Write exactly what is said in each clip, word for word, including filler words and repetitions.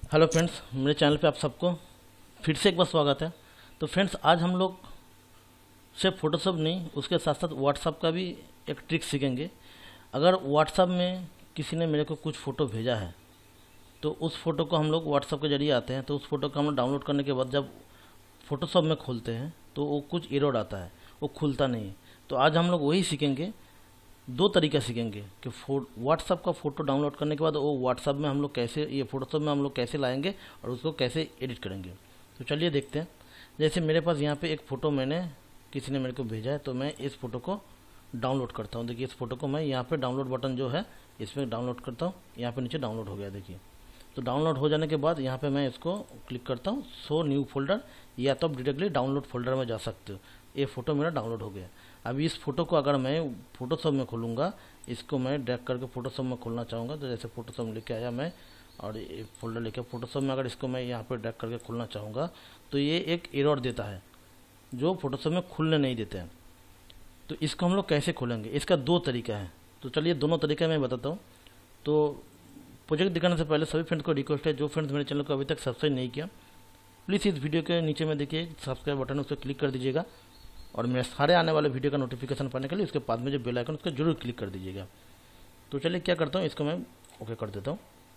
Hello friends, मेरे channel पे आप सबको फिर से एक बार स्वागत है। तो फ्रेंड्स, आज हम लोग सिर्फ फोटोशॉप नहीं, उसके साथ साथ व्हाट्सएप का भी एक ट्रिक सीखेंगे। अगर व्हाट्सएप में किसी ने मेरे को कुछ फ़ोटो भेजा है तो उस फ़ोटो को हम लोग व्हाट्सएप के जरिए आते हैं, तो उस फोटो को हम लोग डाउनलोड करने के बाद जब फोटोशॉप में खोलते हैं तो वो कुछ एरर आता है, वो खुलता नहीं है। तो आज हम लोग वही सीखेंगे, दो तरीका सीखेंगे कि व्हाट्सअप का फ़ोटो डाउनलोड करने के बाद वो व्हाट्सअप में हम लोग कैसे, ये फोटोशॉप में हम लोग कैसे लाएंगे और उसको कैसे एडिट करेंगे। तो चलिए देखते हैं। जैसे मेरे पास यहाँ पे एक फ़ोटो मैंने किसी ने मेरे को भेजा है, तो मैं इस फ़ोटो को डाउनलोड करता हूँ। देखिए, इस फोटो को मैं यहाँ पे डाउनलोड बटन जो है इसमें डाउनलोड करता हूँ। यहाँ पे नीचे डाउनलोड हो गया, देखिए। तो डाउनलोड हो जाने के बाद यहाँ पे मैं इसको क्लिक करता हूँ, शो न्यू फोल्डर, या तो आप डायरेक्टली डाउनलोड फोल्डर में जा सकते हो। ये फ़ोटो मेरा डाउनलोड हो गया। अब इस फोटो को अगर मैं फोटोशॉप में खोलूँगा, इसको मैं ड्रैग करके फोटोशॉप में खोलना चाहूँगा, तो जैसे फोटोशॉप में लेके आया मैं और ये फोल्डर लेके फोटोशॉप में अगर इसको मैं यहाँ पे ड्रैग करके खोलना चाहूँगा तो ये एक एरर देता है जो फोटोशॉप में खुलने नहीं देते हैं। तो इसको हम लोग कैसे खोलेंगे, इसका दो तरीका है। तो चलिए दोनों तरीका मैं बताता हूँ। तो प्रोजेक्ट दिखाने से पहले सभी फ्रेंड्स को रिक्वेस्ट है, जो फ्रेंड्स मेरे चैनल को अभी तक सब्सक्राइब नहीं किया, प्लीज़ इस वीडियो के नीचे में देखिए सब्सक्राइब बटन है, उस पर क्लिक कर दीजिएगा और मेरे सारे आने वाले वीडियो का नोटिफिकेशन पाने के लिए उसके बाद में जो बेल आइकन उसको जरूर क्लिक कर दीजिएगा। तो चलिए क्या करता हूँ, इसको मैं ओके कर देता हूँ।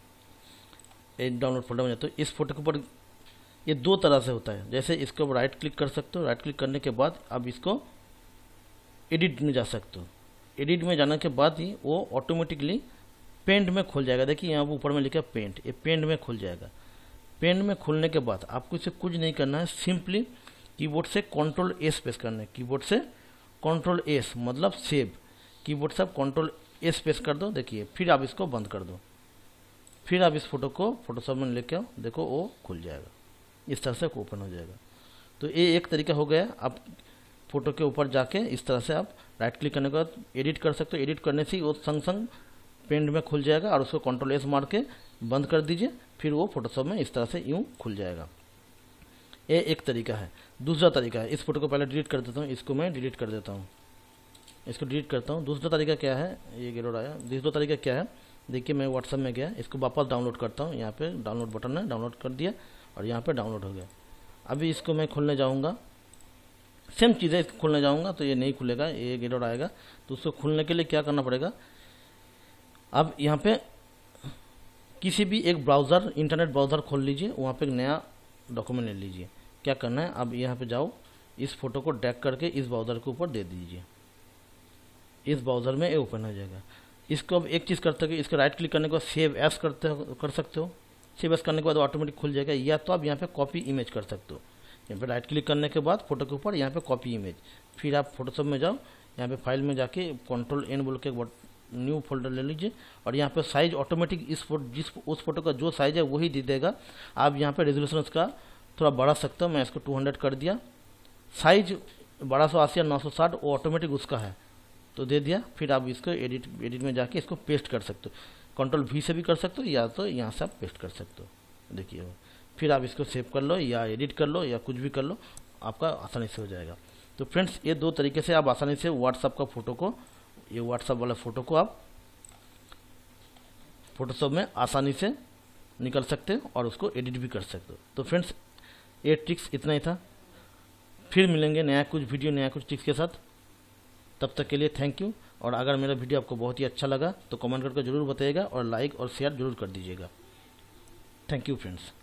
एक डाउनलोड फोल्डर में जाता हूँ। इस फोटो के ऊपर ये दो तरह से होता है। जैसे इसको राइट क्लिक कर सकते हो, राइट क्लिक करने के बाद अब इसको एडिट में जा सकते हो। एडिट में जाने के बाद ही वो ऑटोमेटिकली पेंट में खुल जाएगा। देखिए यहाँ ऊपर में लिखा पेंट, ये पेंट में खुल जाएगा। पेंट में खुलने के बाद आपको इसे कुछ नहीं करना है, सिंपली कीबोर्ड से कंट्रोल एस प्रेस करना है। कीबोर्ड से कंट्रोल एस मतलब सेव, कीबोर्ड से आप कंट्रोल एस प्रेस कर दो। देखिए, फिर आप इसको बंद कर दो, फिर आप इस फोटो को फोटोशॉप में लेके आओ, देखो वो खुल जाएगा, इस तरह से ओपन हो जाएगा। तो ये एक तरीका हो गया। आप फोटो के ऊपर जाके इस तरह से आप राइट क्लिक करने के बाद एडिट कर सकते हो। एडिट करने से वो संग संग पेंट में खुल जाएगा और उसको कंट्रोल एस मार के बंद कर दीजिए, फिर वो फोटोशॉप में इस तरह से यूँ खुल जाएगा। ये एक तरीका है। दूसरा तरीका है, इस फोटो को पहले डिलीट कर देता हूँ, इसको मैं डिलीट कर देता हूँ, इसको डिलीट करता हूँ। दूसरा तरीका क्या है, ये एरर आया। दूसरा तरीका क्या है, देखिए मैं व्हाट्सएप में गया, इसको वापस डाउनलोड करता हूँ। यहाँ पे डाउनलोड बटन है, डाउनलोड कर दिया और यहाँ पे डाउनलोड हो गया। अभी इसको मैं खोलने जाऊँगा, सेम चीज़ है, इसको खोलने जाऊँगा तो ये नहीं खुलेगा, ये एरर आएगा। तो उसको खोलने के लिए क्या करना पड़ेगा, अब यहाँ पे किसी भी एक ब्राउज़र, इंटरनेट ब्राउज़र खोल लीजिए, वहाँ पे एक नया डॉक्यूमेंट ले लीजिए। क्या करना है, अब यहाँ पे जाओ, इस फोटो को ड्रैग करके इस ब्राउज़र के ऊपर दे दीजिए, इस ब्राउज़र में ये ओपन हो जाएगा। इसको अब एक चीज़ करते हो, इसको राइट क्लिक करने के बाद सेव एज करते हो कर सकते हो। सेव एज करने के बाद ऑटोमेटिक खुल जाएगा, या तो आप यहाँ पे कॉपी इमेज कर सकते हो। यहाँ पे राइट क्लिक करने के बाद फोटो के ऊपर यहाँ पे कॉपी इमेज, फिर आप फोटोशॉप में जाओ, यहाँ पे फाइल में जाके कंट्रोल एन बोल के न्यू फोल्डर ले लीजिए और यहाँ पे साइज ऑटोमेटिक इस फोटो जिस उस फोटो का जो साइज है वही दे देगा। आप यहाँ पे रेजोल्यूशन उसका थोड़ा बढ़ा सकते हो, मैं इसको टू हंड्रेड कर दिया। साइज बारह सौ अस्सी या नौ सौ साठ वो ऑटोमेटिक उसका है, तो दे दिया। फिर आप इसको एडिट एडिट में जाके इसको पेस्ट कर सकते हो, कंट्रोल वी से भी कर सकते हो या तो यहाँ से आप पेस्ट कर सकते हो। देखिए, फिर आप इसको सेव कर लो या एडिट कर लो या कुछ भी कर लो, आपका आसानी से हो जाएगा। तो फ्रेंड्स, ये दो तरीके से आप आसानी से व्हाट्सएप का फ़ोटो को, ये व्हाट्सएप वाला फ़ोटो को आप फोटोशॉप में आसानी से निकल सकते हो और उसको एडिट भी कर सकते हो। तो फ्रेंड्स, ये ट्रिक्स इतना ही था। फिर मिलेंगे नया कुछ वीडियो, नया कुछ ट्रिक्स के साथ। तब तक के लिए थैंक यू। और अगर मेरा वीडियो आपको बहुत ही अच्छा लगा तो कमेंट करके ज़रूर बताइएगा और लाइक और शेयर जरूर कर दीजिएगा। Thank you friends.